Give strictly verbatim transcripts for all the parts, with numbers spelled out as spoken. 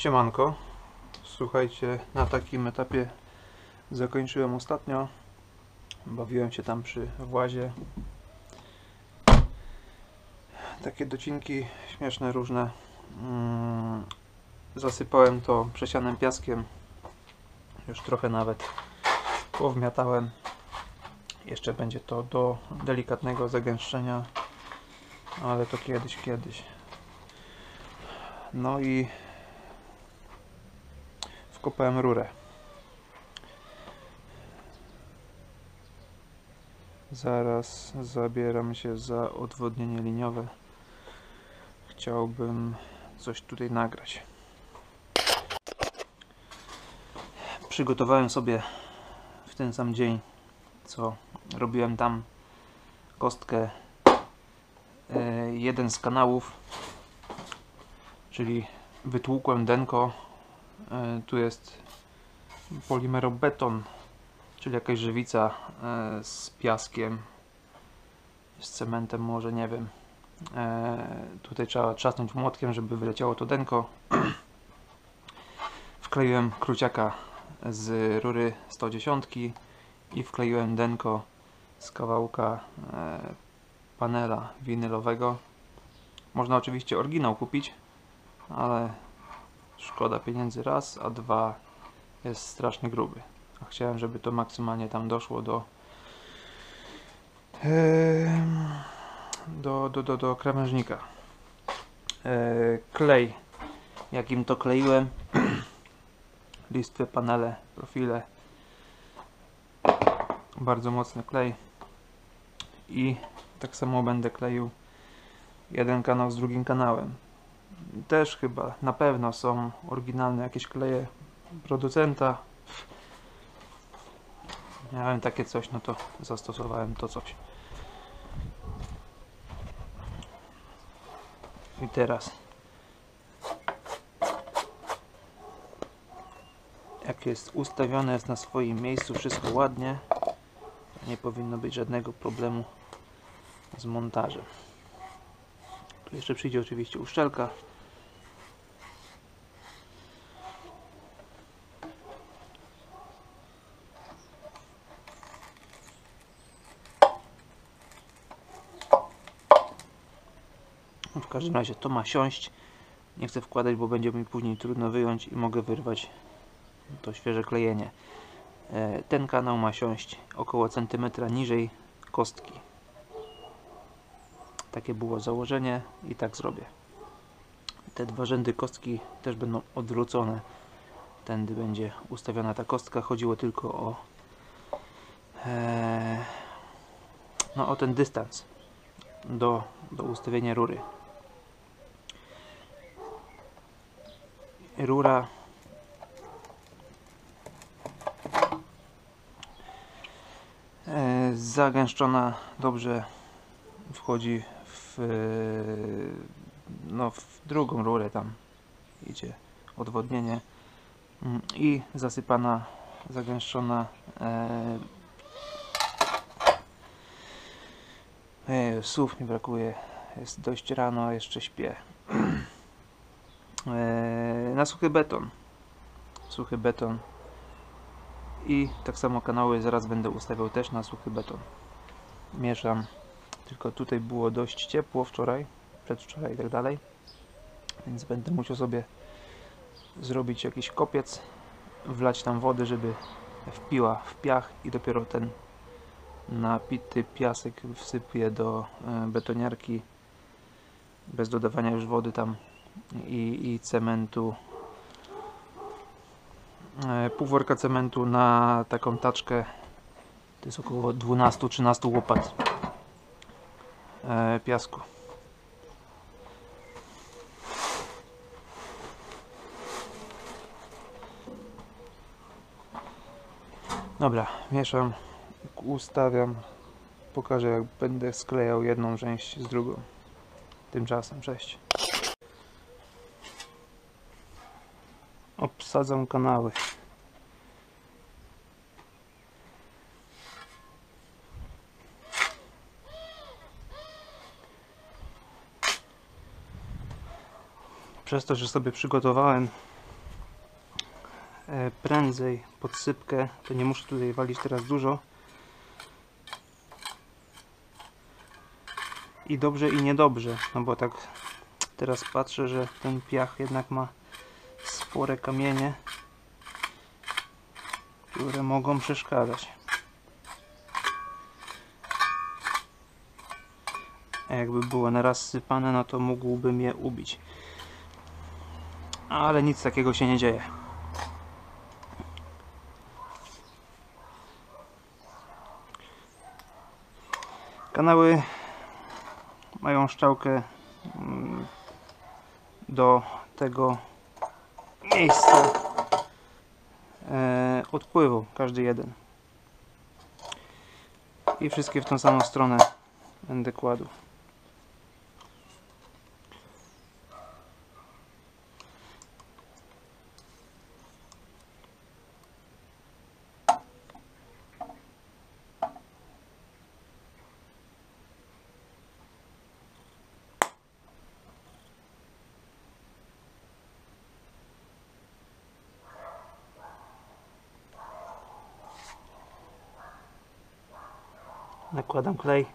Siemanko, słuchajcie, na takim etapie zakończyłem ostatnio. Bawiłem się tam przy włazie. Takie docinki śmieszne, różne. Mm, zasypałem to przesianym piaskiem. Już trochę nawet powmiatałem. Jeszcze będzie to do delikatnego zagęszczenia, ale to kiedyś, kiedyś. No i wkopałem rurę. Zaraz zabieram się za odwodnienie liniowe. Chciałbym coś tutaj nagrać. Przygotowałem sobie w ten sam dzień, co robiłem tam, kostkę. Jeden z kanałów, czyli wytłukłem denko. Tu jest polimerobeton, czyli jakaś żywica z piaskiem, z cementem, może nie wiem. Tutaj trzeba trzasnąć młotkiem, żeby wyleciało to denko. Wkleiłem kruciaka z rury sto dziesięć i wkleiłem denko z kawałka panela winylowego. Można oczywiście oryginał kupić, ale szkoda pieniędzy raz, a dwa jest strasznie gruby. A chciałem, żeby to maksymalnie tam doszło do do, do, do, do krawężnika. Klej, jakim to kleiłem, listwy, panele, profile, bardzo mocny klej. I tak samo będę kleił jeden kanał z drugim kanałem. Też chyba, na pewno są oryginalne jakieś kleje producenta. Miałem takie coś, no to zastosowałem to coś. I teraz, jak jest ustawione, jest na swoim miejscu, wszystko ładnie, nie powinno być żadnego problemu z montażem. Tu jeszcze przyjdzie oczywiście uszczelka. W każdym razie to ma siąść. Nie chcę wkładać, bo będzie mi później trudno wyjąć i mogę wyrwać to świeże klejenie. Ten kanał ma siąść około centymetra niżej kostki. Takie było założenie i tak zrobię. Te dwa rzędy kostki też będą odwrócone. Tędy będzie ustawiona ta kostka. Chodziło tylko o e, no o ten dystans do, do ustawienia rury. Rura e, zagęszczona dobrze wchodzi w, no, w drugą rurę, tam idzie odwodnienie i zasypana, zagęszczona e, e, słów mi brakuje, jest dość rano, a jeszcze śpię. e, na suchy beton suchy beton i tak samo kanały zaraz będę ustawiał też na suchy beton. Mieszam, tylko tutaj było dość ciepło wczoraj, przedwczoraj i tak dalej, więc będę musiał sobie zrobić jakiś kopiec, wlać tam wody, żeby wpiła w piach i dopiero ten napity piasek wsypię do betoniarki bez dodawania już wody tam i, i cementu. Pół worka cementu na taką taczkę, to jest około dwanaście do trzynastu łopat e, piasku. Dobra, mieszam, ustawiam, pokażę, jak będę sklejał jedną część z drugą. Tymczasem cześć. Obsadzam kanały. Przez to, że sobie przygotowałem e, prędzej podsypkę, to nie muszę tutaj walić teraz dużo. I dobrze i niedobrze, no bo tak teraz patrzę, że ten piach jednak ma spore kamienie, które mogą przeszkadzać. A jakby było naraz sypane, no to mógłbym je ubić. Ale nic takiego się nie dzieje. Kanały mają szczałkę do tego miejsca e, odpływu, każdy jeden. I wszystkie w tą samą stronę będę kładł. Nakładam klej.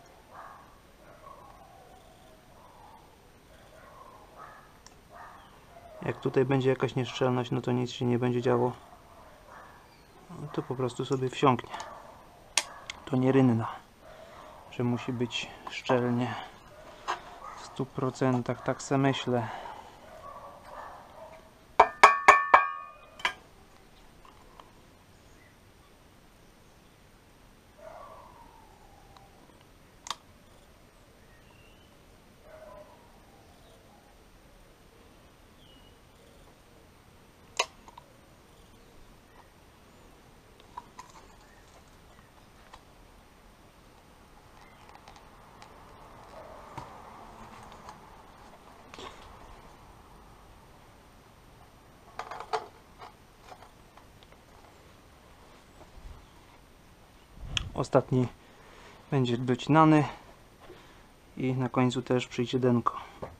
Jak tutaj będzie jakaś nieszczelność, no to nic się nie będzie działo. No to po prostu sobie wsiąknie. To nie rynna, że musi być szczelnie w stu procentach, tak se myślę. Ostatni będzie docinany i na końcu też przyjdzie denko.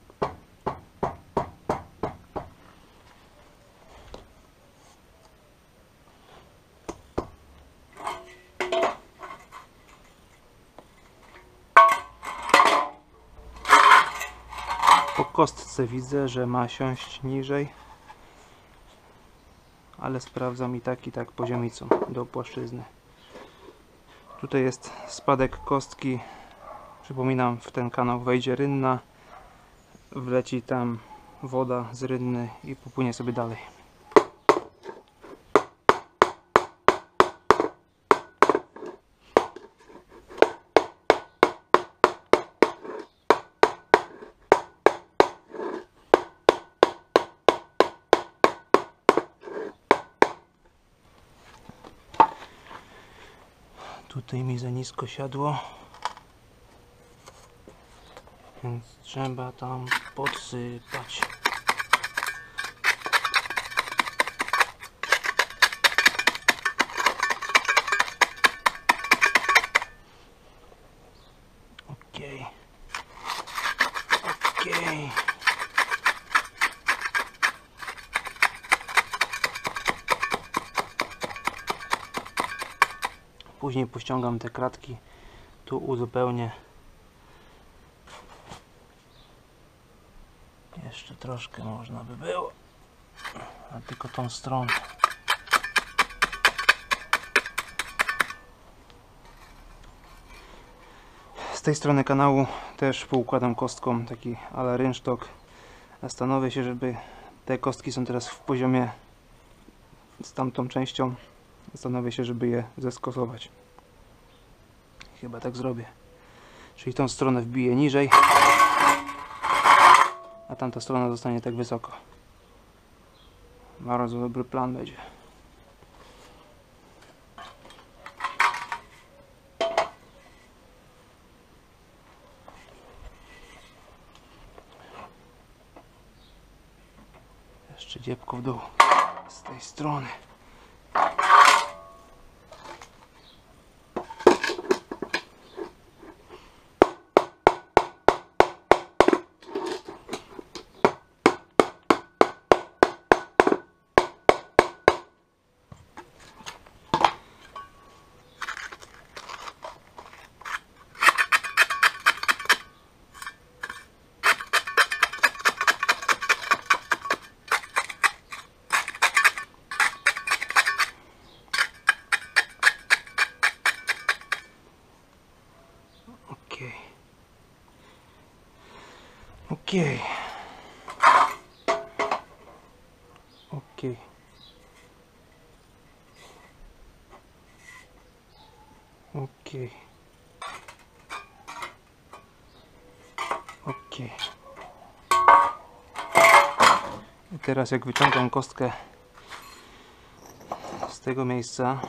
Po kostce widzę, że ma siąść niżej, ale sprawdzam i tak i tak poziomicą do płaszczyzny. Tutaj jest spadek kostki. Przypominam, w ten kanał wejdzie rynna, wleci tam woda z rynny i popłynie sobie dalej. Tutaj mi za nisko siadło, więc trzeba tam podsypać. Okej. Okej. Później pościągam te kratki, tu uzupełnię. Jeszcze troszkę można by było, a tylko tą stronę. Z tej strony kanału też poukładam kostką, taki ala rynsztok. Zastanowię się, żeby te kostki są teraz w poziomie z tamtą częścią. Zastanowię się, żeby je zeskosować. Chyba tak zrobię. Czyli tą stronę wbiję niżej, a tamta strona zostanie tak wysoko. Bardzo dobry plan będzie. Jeszcze dziebko w dół z tej strony. Okej. Okej. Okej. Okej. I teraz jak wyciągam kostkę z tego miejsca,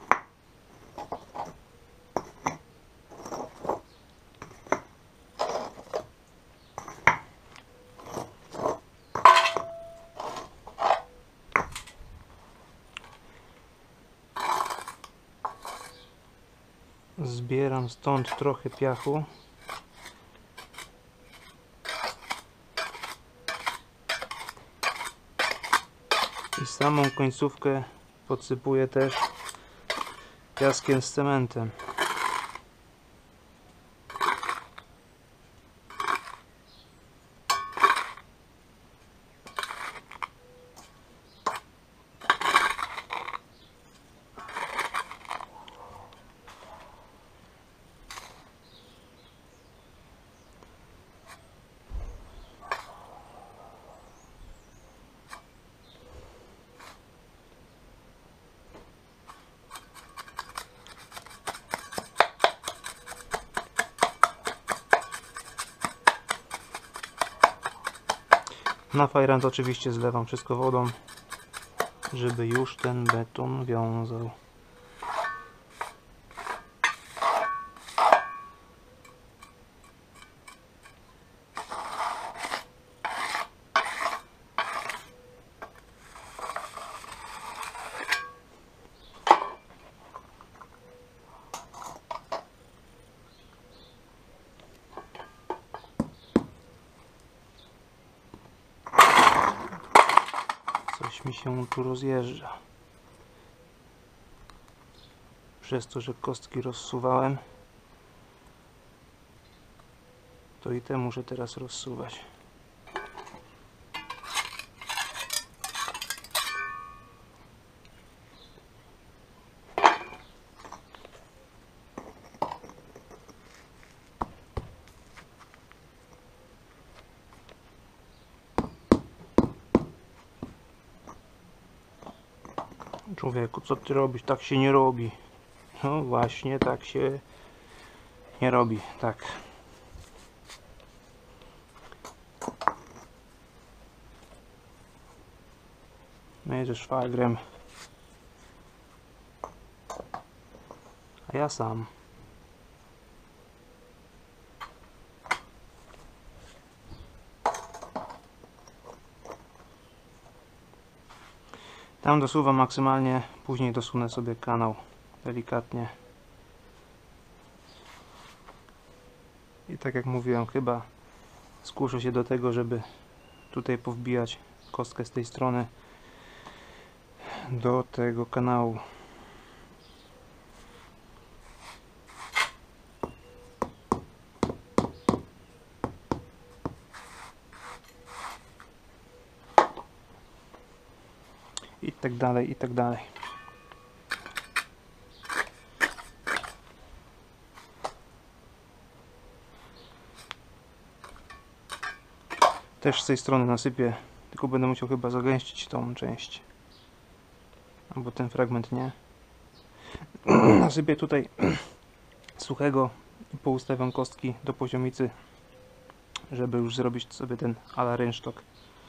zbieram stąd trochę piachu. I samą końcówkę podsypuję też piaskiem z cementem. Na fajrant oczywiście zlewam wszystko wodą, żeby już ten beton wiązał. Coś mi się tu rozjeżdża. Przez to, że kostki rozsuwałem, to i te muszę teraz rozsuwać. Człowieku, co ty robisz? Tak się nie robi. No właśnie, tak się nie robi. Tak. My ze szwagrem. A ja sam. Tam dosuwam maksymalnie, później dosunę sobie kanał delikatnie. I tak jak mówiłem, chyba skuszę się do tego, żeby tutaj powbijać kostkę z tej strony do tego kanału. I tak dalej, i tak dalej. Też z tej strony nasypię, tylko będę musiał chyba zagęścić tą część. Albo ten fragment nie. Nasypię tutaj suchego i poustawiam kostki do poziomicy, żeby już zrobić sobie ten a la rynsztok.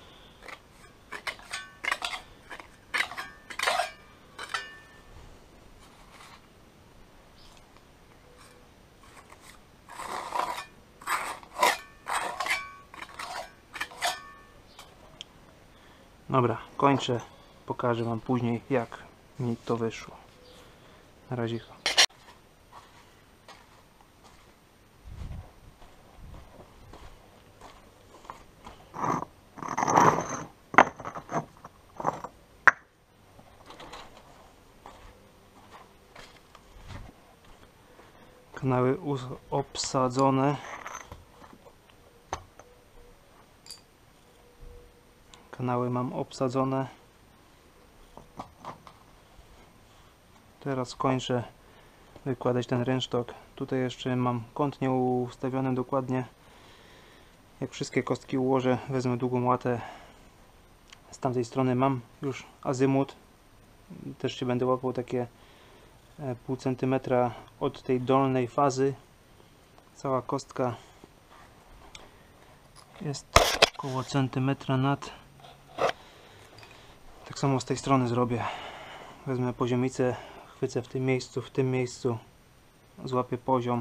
Dobra, kończę. Pokażę wam później, jak mi to wyszło. Na razie. Kanały obsadzone. Kanały mam obsadzone. Teraz kończę wykładać ten rynsztok. Tutaj jeszcze mam kąt nieustawiony dokładnie. Jak wszystkie kostki ułożę, wezmę długą łatę. Z tamtej strony mam już azymut. Też się będę łapał takie pół centymetra od tej dolnej fazy. Cała kostka jest około centymetra nad. Tak samo z tej strony zrobię. Wezmę poziomicę, chwycę w tym miejscu, w tym miejscu, złapię poziom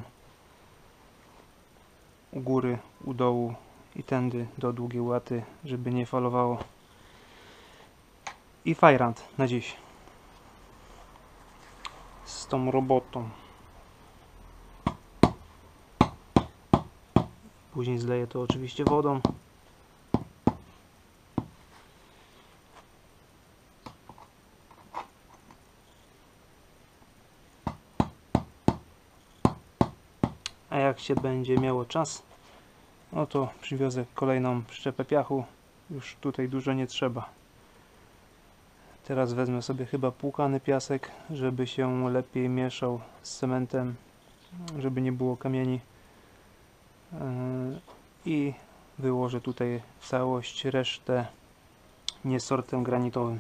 u góry, u dołu i tędy do długiej łaty, żeby nie falowało. I fajrant na dziś z tą robotą. Później zleję to oczywiście wodą. A jak się będzie miało czas, no to przywiozę kolejną przyczepę piachu. Już tutaj dużo nie trzeba. Teraz wezmę sobie chyba płukany piasek, żeby się lepiej mieszał z cementem, żeby nie było kamieni. I wyłożę tutaj całość, resztę nie sortem granitowym.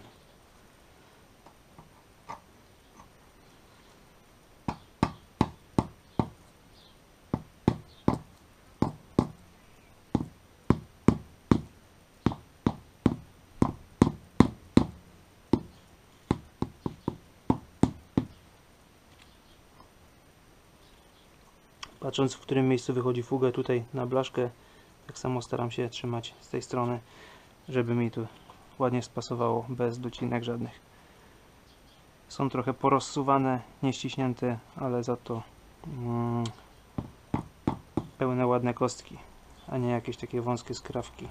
Patrząc, w którym miejscu wychodzi fuga, tutaj na blaszkę, tak samo staram się trzymać z tej strony, żeby mi tu ładnie spasowało, bez docinek żadnych. Są trochę porozsuwane, nieściśnięte, ale za to mm, pełne ładne kostki, a nie jakieś takie wąskie skrawki.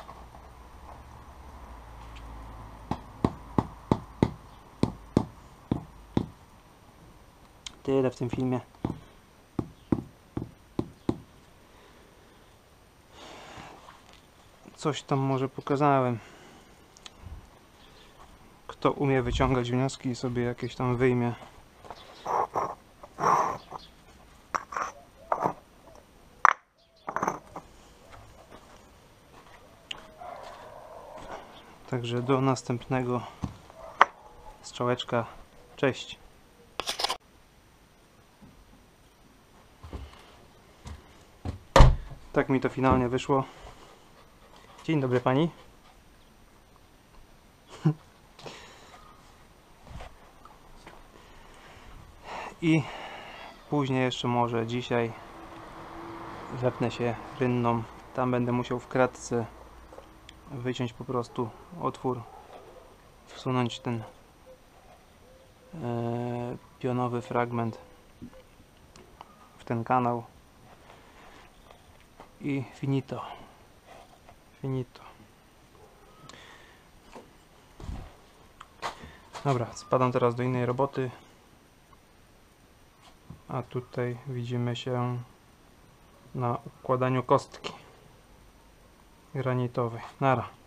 Tyle w tym filmie. Coś tam może pokazałem. Kto umie wyciągać wnioski i sobie jakieś tam wyjmie. Także do następnego. Strzałeczka. Cześć. Tak mi to finalnie wyszło. Dzień dobry pani. I później jeszcze może dzisiaj wepnę się rynną. Tam będę musiał w kratce wyciąć po prostu otwór, wsunąć ten e, pionowy fragment w ten kanał i finito. Finito. Dobra, spadam teraz do innej roboty. A tutaj widzimy się na układaniu kostki granitowej. Nara.